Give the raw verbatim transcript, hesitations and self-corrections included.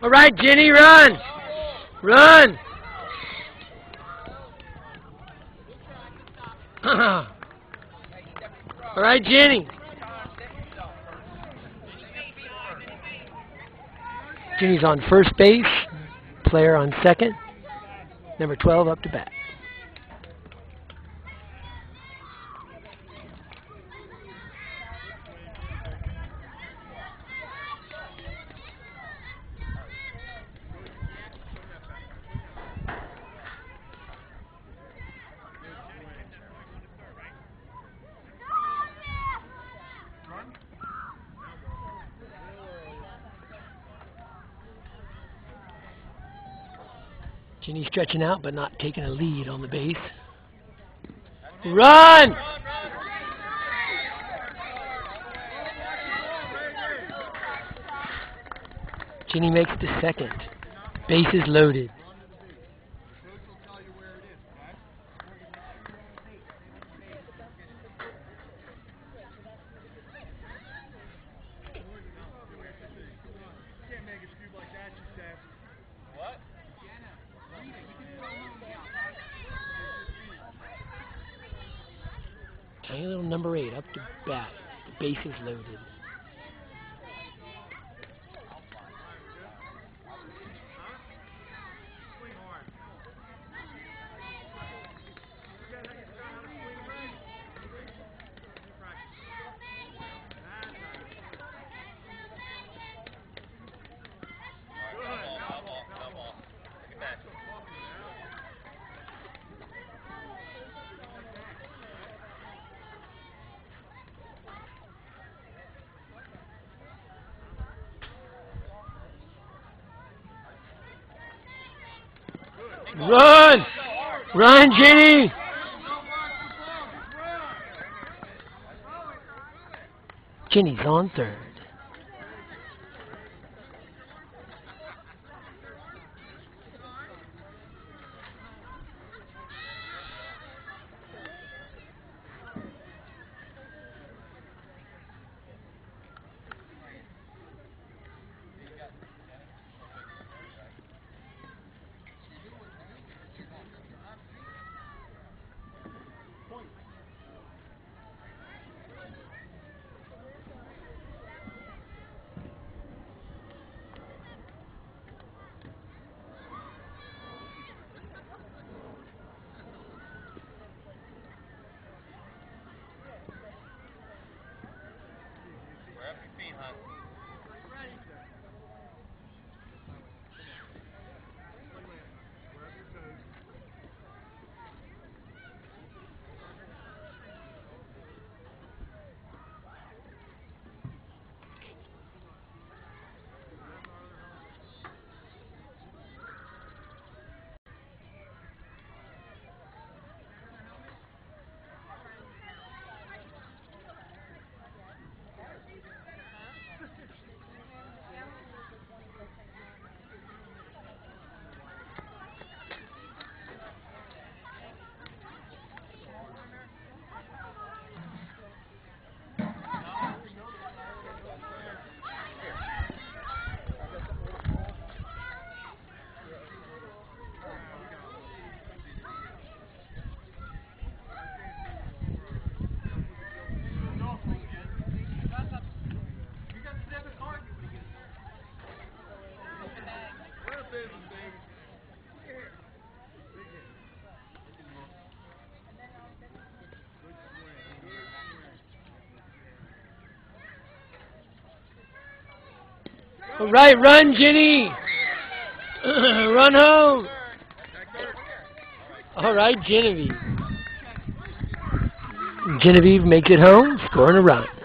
All right, Jenny, run! Run! All right, Jenny. Jenny's on first base. Player on second. Number twelve up to bat. Jenny stretching out but not taking a lead on the base. Run! Jenny makes the second. Bases loaded. Tiny little number eight up to bat. The bases loaded. Run! Run, Jenny! Jenny's on third. All right, run, Jenny. Run home. All right, Genevieve. Genevieve makes it home, scoring a run.